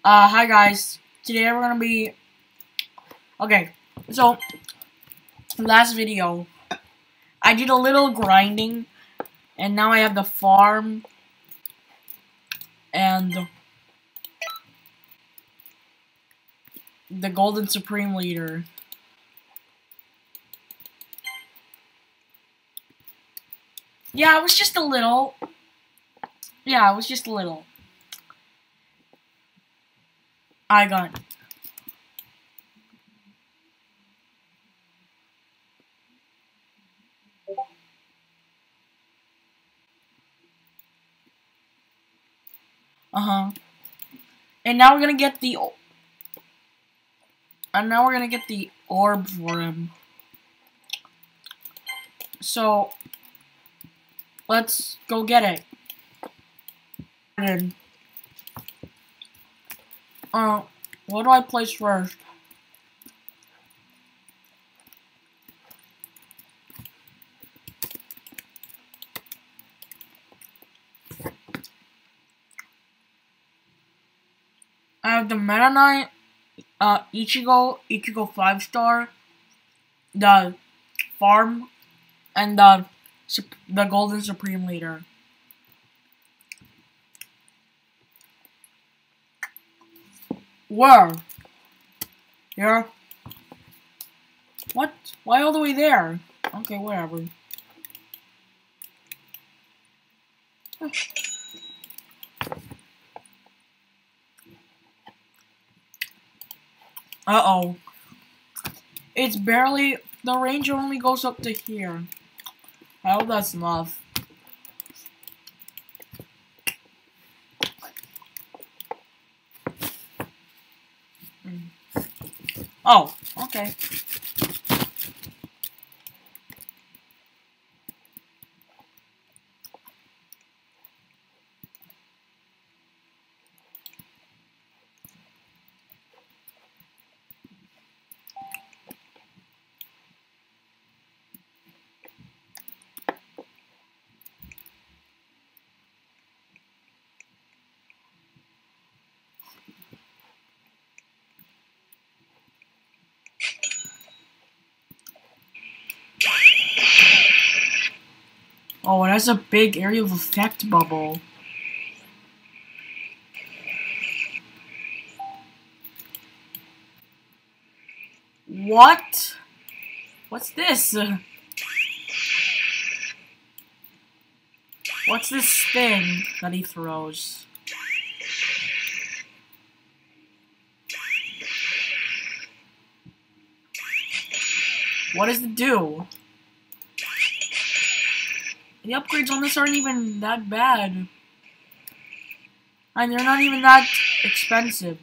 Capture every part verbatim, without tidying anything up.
Uh, hi guys. Today we're gonna be okay. So last video, I did a little grinding, and now I have the farm and the Golden Supreme Leader. Yeah, it was just a little. Yeah, it was just a little. I got. Uh huh. And now we're gonna get the. And now we're gonna get the orb for him. So let's go get it. Uh, what do I place first? I have the Meta Knight, uh, Ichigo, Ichigo five star, the farm, and the the Golden Supreme Leader. Where? Here? What? Why all the way there? Okay, whatever. Uh-oh. It's barely... The range only goes up to here. I hope that's enough. Mm. Oh, okay. Oh, it has a big area of effect bubble. What? What's this? What's this thing that he throws? What does it do? The upgrades on this aren't even that bad. And they're not even that expensive.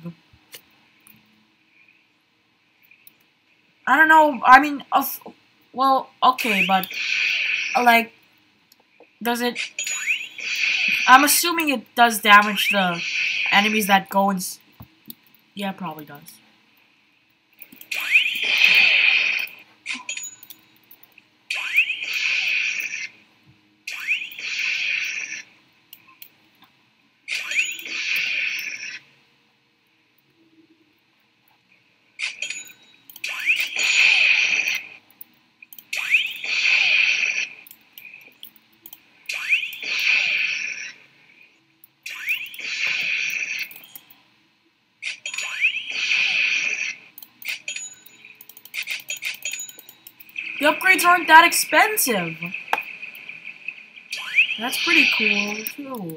I don't know, I mean, uh, well, okay, but, uh, like, does it... I'm assuming it does damage the enemies that go and... S yeah, it probably does. The upgrades aren't that expensive. That's pretty cool, too.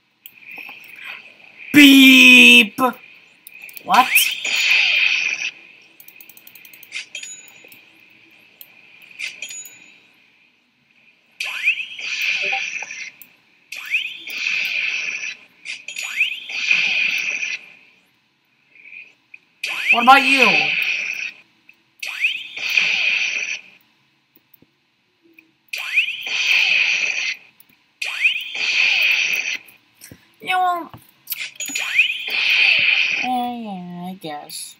Beep! What? What about you? You know, eh, yeah, I guess.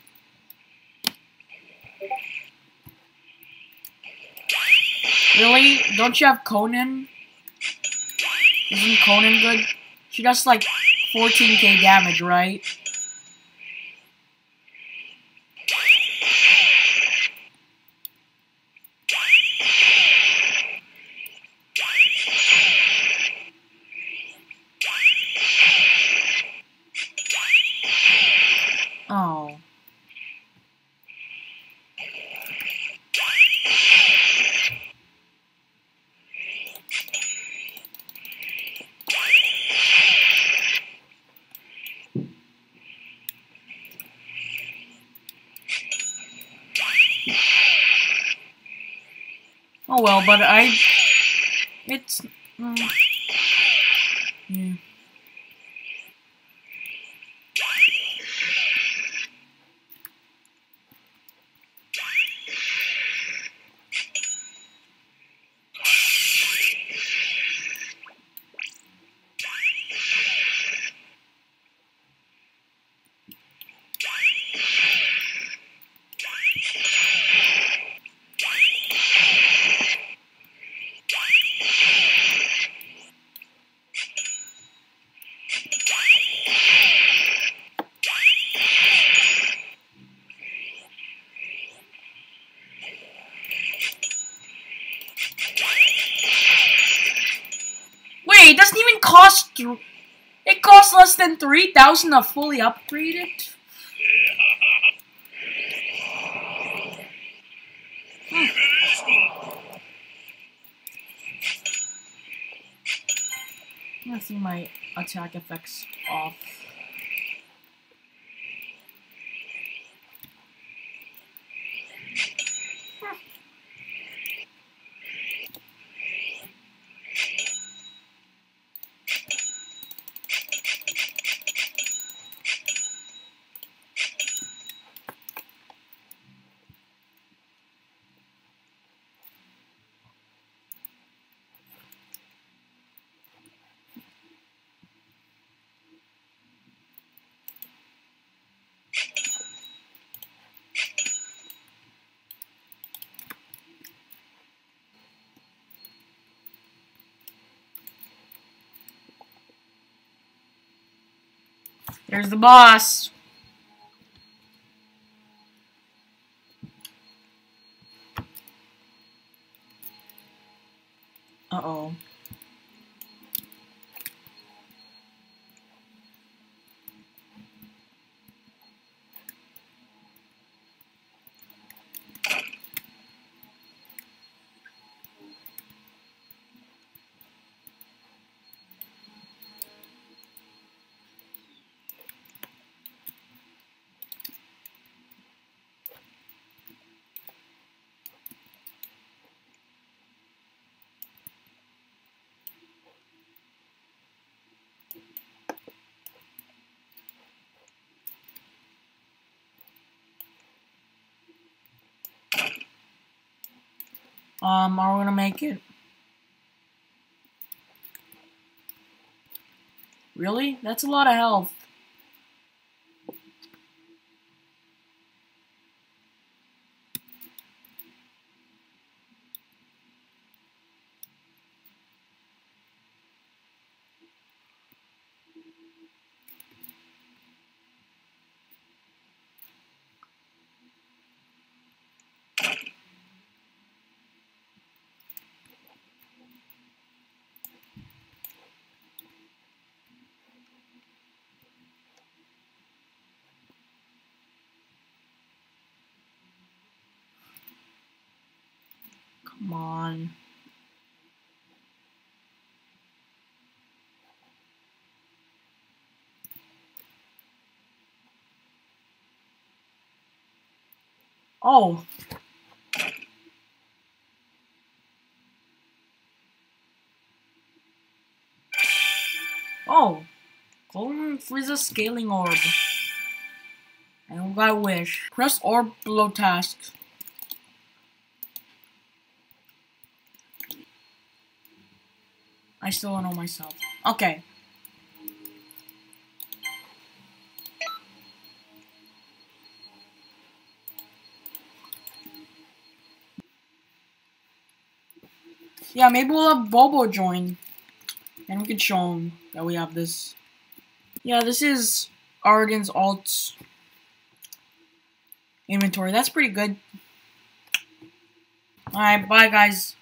Really? Don't you have Conan? Isn't Conan good? She does like fourteen K damage, right? Oh. Oh well, but I... It's... Mm, yeah. Wait, it doesn't even cost... It costs less than three thousand to fully upgrade it? Hmm. I'm gonna see my attack effects off. There's the boss. Uh-oh. Um, are we gonna make it? Really? That's a lot of health. Come on. Oh. Oh. Golden Frieza scaling orb. And we got wish. Press or below tasks. I still don't know myself. Okay. Yeah, maybe we'll have Bobo join. And we can show him that we have this. Yeah, this is Artin's alt inventory. That's pretty good. Alright, bye guys.